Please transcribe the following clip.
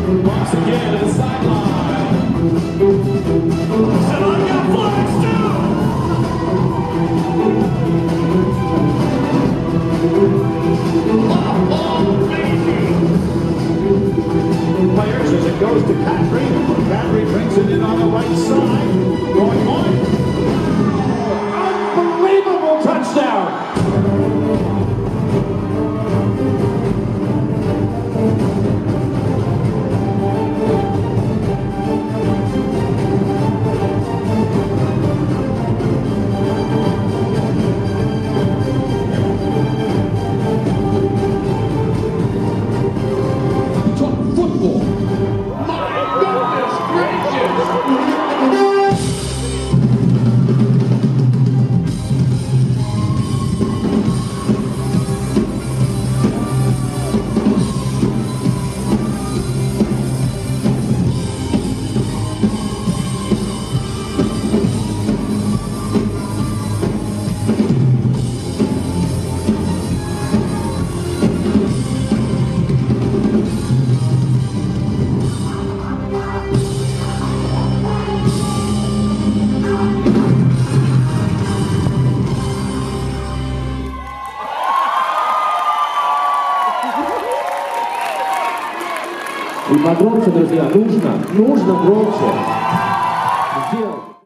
Once again to the sideline. And I've got flags too. Oh, baby. Players as it goes to Kadri. Kadri brings it in on the right side. Going on. Unbelievable touchdown. И погромче, друзья, нужно громче сделать.